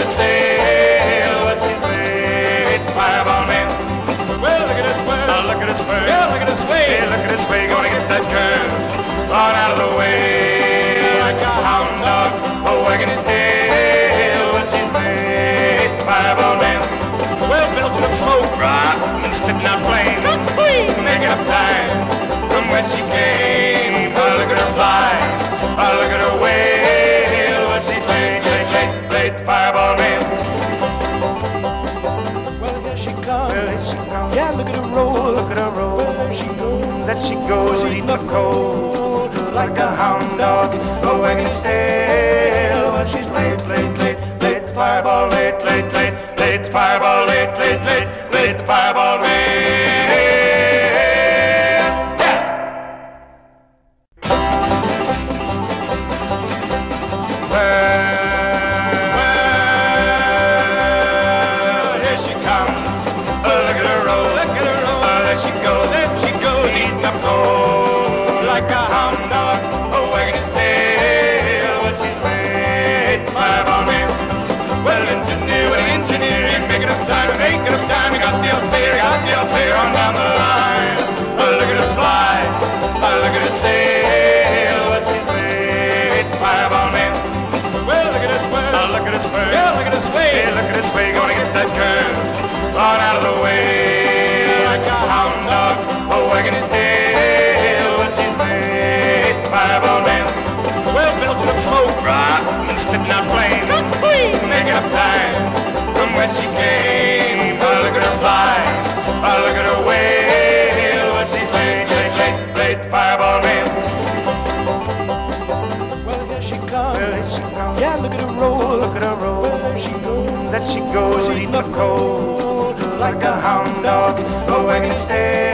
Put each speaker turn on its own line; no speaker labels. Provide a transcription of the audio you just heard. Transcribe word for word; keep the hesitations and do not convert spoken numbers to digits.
her sail, but she's late. Fireball man. Well, look at her sway. Oh, look at her sway. Yeah, look at her sway. Yeah, look at her sway. Gonna get that curve on out of the way. Like a hound dog, oh, wagging his tail, but she's late. Fireball man. Well, belching up smoke, rock, and spitting out flame, making up time from where she came. Oh, look at her fly. Oh, look at her wail, but she's late, late, late, late. Fireball man. Well, here she comes. Well, here she comes. Yeah, look at her roll. Look at her roll. Well, there she goes. That she goes, eating up cold like a hound dog, oh, wagging his tail. But she's late, late, late, late. Fireball, late, late, late, late. Fireball, late, late, late, late. Fireball, late. On out of the way, like a hound dog, oh, wagging his tail, but she's late. Fireball man. Well, belching up smoke, rock, and spitting out flame, making up time from where she came. Oh, look at her fly, oh, look at her wail, but she's late, late, late, late. Fireball man. Well, here she comes. Well, here she comes. Yeah, look at her roll, look at her roll. Well, there she goes. That she goes, eating up cold like a hound dog, oh, wagging his tail.